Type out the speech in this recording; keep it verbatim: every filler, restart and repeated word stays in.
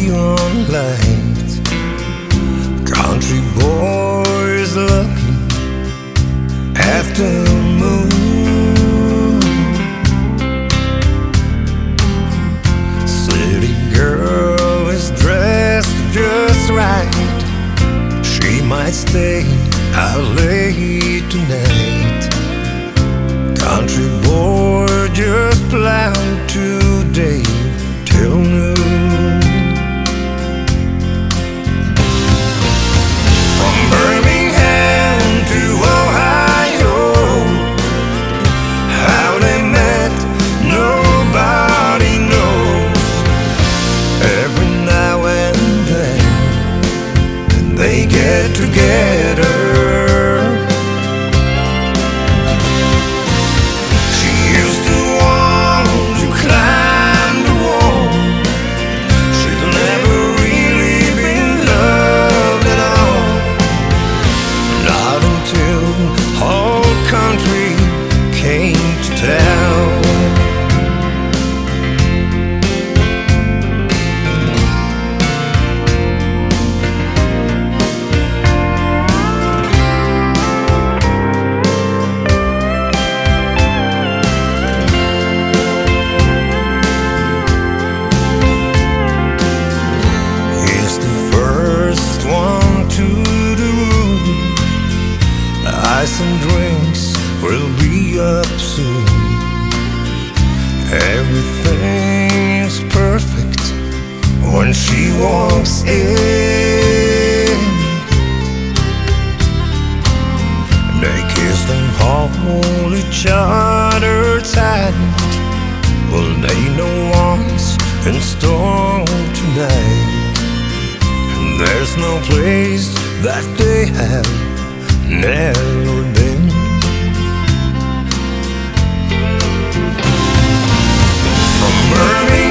neon light. Country boys looking at the moon. City girl is dressed just right. She might stay out late tonight. Country boy just plowed today till noon. From Birmingham to Ohio, how they met nobody knows. Every now and then they get together. Some drinks will be up soon. Everything's perfect when she walks in. They kiss and hold each other tight. Well, they know what's in store tonight. And there's no place that they have never been. From Birmingham